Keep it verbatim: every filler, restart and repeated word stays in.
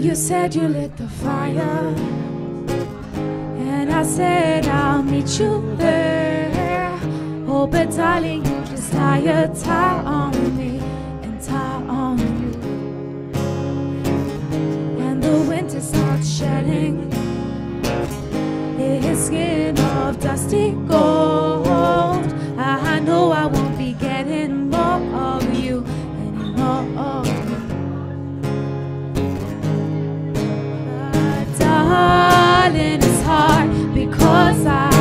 you said you lit the fire, and I said I'll meet you there. Oh, but darling, you just tie a tie on me and tie on you. And the winter starts shedding his skin of dusty gold. I know I won't be getting more of you anymore. But darling, it's hard because I